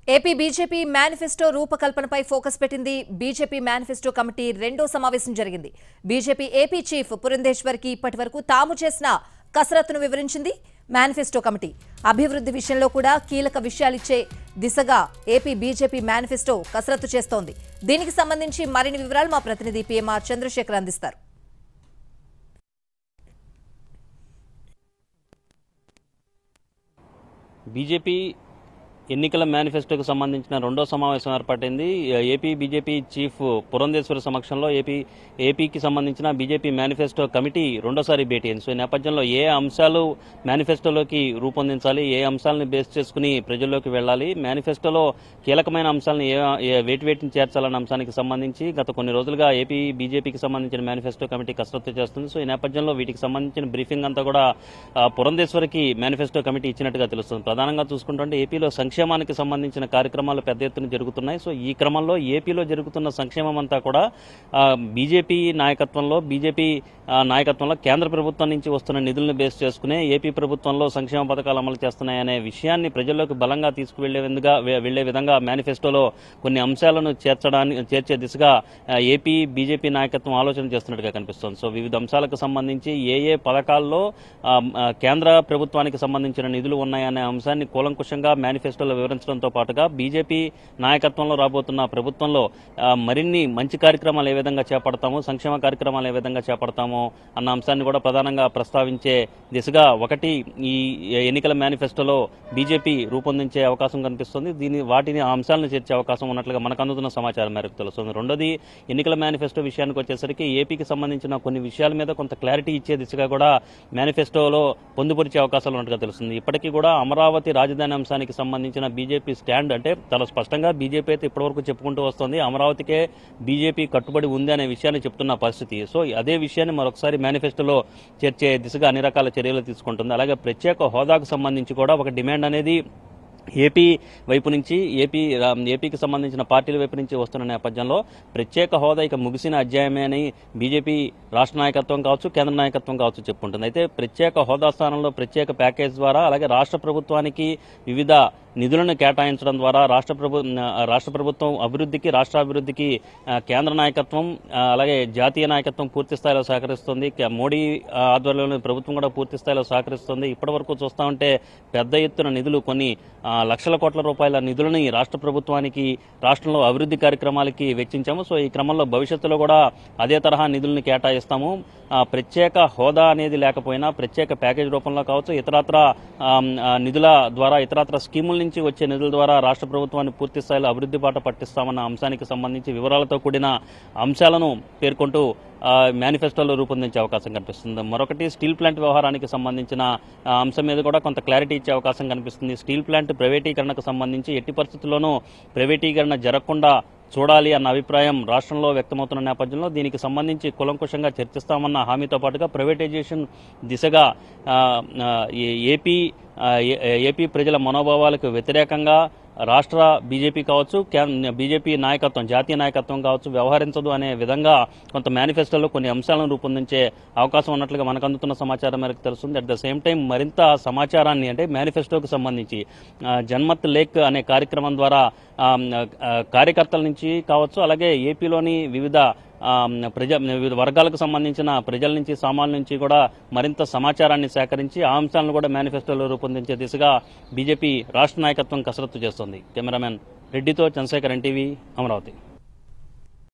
AP BJP manifesto రూపకల్పనపై focus పెట్టింది. BJP manifesto committee రెండో సమావేశం జరిగింది. బీజేపీ ఏపీ చీఫ్ పురంధేశ్వర్కి ఇప్పటివరకు తాము చేసిన కసరత్తును వివరించింది మేనిఫెస్టో కమిటీ. అభివృద్ధి విషయంలో కూడా కీలక విషయాలిచ్చే దిశగా ఏపీ బీజేపీ మేనిఫెస్టో కసరత్తు చేస్తోంది. దీనికి సంబంధించి మరిన్ని వివరాలు మా ప్రతినిధి పీఎంఆర్ చంద్రశేఖర్ అందిస్తారు. బీజేపీ ఎన్నికల మేనిఫెస్టోకు సంబంధించిన రెండో సమావేశం ఏర్పడింది. ఏపీ బీజేపీ చీఫ్ పురంధేశ్వరి సమక్షంలో ఏపీకి సంబంధించిన బీజేపీ మేనిఫెస్టో కమిటీ రెండోసారి భేటీ అయింది. సో ఈ నేపథ్యంలో ఏ అంశాలు మేనిఫెస్టోలోకి రూపొందించాలి, ఏ అంశాలను బేస్ చేసుకుని ప్రజల్లోకి వెళ్లాలి, మేనిఫెస్టోలో కీలకమైన అంశాలను వేటిని చేర్చాలన్న అంశానికి సంబంధించి గత కొన్ని రోజులుగా ఏపీ బీజేపీకి సంబంధించిన మేనిఫెస్టో కమిటీ కసరత్తు చేస్తుంది. సో ఈ నేపథ్యంలో వీటికి సంబంధించిన బ్రీఫింగ్ అంతా కూడా పురంధేశ్వరికి మేనిఫెస్టో కమిటీ ఇచ్చినట్టుగా తెలుస్తుంది. ప్రధానంగా చూసుకుంటుంటే ఏపీలో సంక్షేమానికి సంబంధించిన కార్యక్రమాలు పెద్ద ఎత్తున జరుగుతున్నాయి. సో ఈ క్రమంలో ఏపీలో జరుగుతున్న సంక్షేమం అంతా కూడా బీజేపీ నాయకత్వంలో కేంద్ర ప్రభుత్వం నుంచి వస్తున్న నిధులను బేస్ చేసుకునే ఏపీ ప్రభుత్వంలో సంక్షేమ పథకాలు అమలు చేస్తున్నాయనే విషయాన్ని ప్రజల్లోకి బలంగా తీసుకువెళ్లే విధంగా మేనిఫెస్టోలో కొన్ని అంశాలను చేర్చే దిశగా ఏపీ బీజేపీ నాయకత్వం ఆలోచన చేస్తున్నట్టుగా కనిపిస్తోంది. సో వివిధ అంశాలకు సంబంధించి ఏ పథకాల్లో కేంద్ర ప్రభుత్వానికి సంబంధించిన నిధులు ఉన్నాయనే అంశాన్ని కూలంకుషంగా మేనిఫెస్టోలో వివరించడంతో పాటుగా బీజేపీ నాయకత్వంలో రాబోతున్న ప్రభుత్వంలో మరిన్ని మంచి కార్యక్రమాలు ఏ విధంగా చేపడతాము, సంక్షేమ కార్యక్రమాలు ఏ విధంగా చేపడతాము అన్న అంశాన్ని కూడా ప్రధానంగా ప్రస్తావించే దిశగా ఒకటి ఈ ఎన్నికల మేనిఫెస్టోలో బీజేపీ రూపొందించే అవకాశం కనిపిస్తుంది. వాటిని ఆ అంశాలను చేర్చే అవకాశం ఉన్నట్లుగా మనకు అందుతున్న సమాచారం మేరకు తెలుస్తుంది. రెండోది, ఎన్నికల మేనిఫెస్టో విషయానికి వచ్చేసరికి ఏపీకి సంబంధించిన కొన్ని విషయాల మీద కొంత క్లారిటీ ఇచ్చే దిశగా కూడా మేనిఫెస్టోలో పొందుపరిచే అవకాశాలు ఉన్నట్టుగా తెలుస్తుంది. ఇప్పటికీ కూడా అమరావతి రాజధాని అంశానికి సంబంధించిన బీజేపీ స్టాండ్ అంటే చాలా స్పష్టంగా బీజేపీ అయితే ఇప్పటివరకు చెప్పుకుంటూ వస్తుంది. అమరావతికే బీజేపీ కట్టుబడి ఉంది అనే విషయాన్ని చెప్తున్న పరిస్థితి. సో అదే విషయాన్ని మరొకసారి మేనిఫెస్టోలో చేర్చే దిశగా అన్ని రకాల చర్యలు తీసుకుంటుంది. అలాగే ప్రత్యేక హోదాకు సంబంధించి కూడా ఒక డిమాండ్ అనేది ఏపీ వైపు నుంచి ఏపీకి సంబంధించిన పార్టీల వైపు నుంచి వస్తున్న నేపథ్యంలో ప్రత్యేక హోదా ఇక ముగిసిన అధ్యాయమే అని బీజేపీ రాష్ట్ర నాయకత్వం కావచ్చు, కేంద్ర నాయకత్వం కావచ్చు చెప్పుకుంటుంది. అయితే ప్రత్యేక హోదా స్థానంలో ప్రత్యేక ప్యాకేజ్ ద్వారా అలాగే రాష్ట్ర ప్రభుత్వానికి వివిధ నిధులను కేటాయించడం ద్వారా రాష్ట్ర ప్రభుత్వం అభివృద్ధికి, రాష్ట్ర అభివృద్ధికి కేంద్ర నాయకత్వం అలాగే జాతీయ నాయకత్వం పూర్తి స్థాయిలో సహకరిస్తుంది. మోడీ ఆధ్వర్యంలో ప్రభుత్వం కూడా పూర్తి స్థాయిలో సహకరిస్తుంది. ఇప్పటి వరకు చూస్తా ఉంటే పెద్ద ఎత్తున నిధులు, కొన్ని లక్షల కోట్ల రూపాయల నిధులని రాష్ట్ర ప్రభుత్వానికి, రాష్ట్రంలో అభివృద్ధి కార్యక్రమాలకి వెచ్చించాము. సో ఈ క్రమంలో భవిష్యత్తులో కూడా అదే తరహా నిధులను కేటాయిస్తాము. ప్రత్యేక హోదా అనేది లేకపోయినా ప్రత్యేక ప్యాకేజ్ రూపంలో కావచ్చు, ఇతరత్ర నిధుల ద్వారా, ఇతరత్ర స్కీముల నుంచి వచ్చే నిధుల ద్వారా రాష్ట్ర ప్రభుత్వాన్ని పూర్తి స్థాయిలో అభివృద్ధి బాట పట్టిస్తామన్న అంశానికి సంబంధించి వివరాలతో కూడిన అంశాలను పేర్కొంటూ మేనిఫెస్టోలో రూపొందించే అవకాశం కనిపిస్తుంది. మరొకటి, స్టీల్ ప్లాంట్ వ్యవహారానికి సంబంధించిన అంశం మీద కూడా కొంత క్లారిటీ ఇచ్చే అవకాశం కనిపిస్తుంది. స్టీల్ ప్లాంట్ ప్రైవేటీకరణకు సంబంధించి ఎట్టి పరిస్థితుల్లోనూ ప్రైవేటీకరణ జరగకుండా చూడాలి అన్న అభిప్రాయం రాష్ట్రంలో వ్యక్తమవుతున్న నేపథ్యంలో దీనికి సంబంధించి కూలంకుషంగా చర్చిస్తామన్న హామీతో పాటుగా ప్రైవేటైజేషన్ దిశగా ఏపీ ప్రజల మనోభావాలకు వ్యతిరేకంగా రాష్ట్ర బీజేపీ కావచ్చు, బీజేపీ నాయకత్వం, జాతీయ నాయకత్వం కావచ్చు వ్యవహరించదు అనే విధంగా కొంత మేనిఫెస్టోలో కొన్ని అంశాలను రూపొందించే అవకాశం ఉన్నట్లుగా మనకు అందుతున్న సమాచారం మేరకు తెలుస్తుంది. అట్ ద సేమ్ టైం మరింత సమాచారాన్ని అంటే మేనిఫెస్టోకి సంబంధించి జన్మత్ లేక్ అనే కార్యక్రమం ద్వారా కార్యకర్తల నుంచి కావచ్చు, అలాగే ఏపీలోని వివిధ వర్గాలకు సంబంధించిన ప్రజల నుంచి, సామాన్యుల నుంచి కూడా మరింత సమాచారాన్ని సేకరించి ఆ అంశాలను కూడా మేనిఫెస్టోలో రూపొందించే దిశగా బీజేపీ రాష్ట్ర నాయకత్వం కసరత్తు చేస్తోంది. కెమెరామెన్ రెడ్డితో చంద్రశేఖర్, ఎన్టీవీ, అమరావతి.